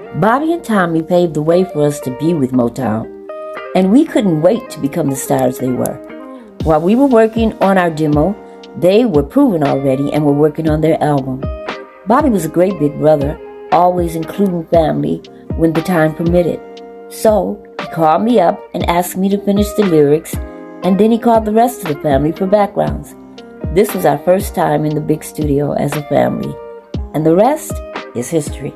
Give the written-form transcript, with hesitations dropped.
Bobby and Tommy paved the way for us to be with Motown, and we couldn't wait to become the stars they were. While we were working on our demo, they were proven already and were working on their album. Bobby was a great big brother, always including family when the time permitted. So he called me up and asked me to finish the lyrics, and then he called the rest of the family for backgrounds. This was our first time in the big studio as a family, and the rest is history.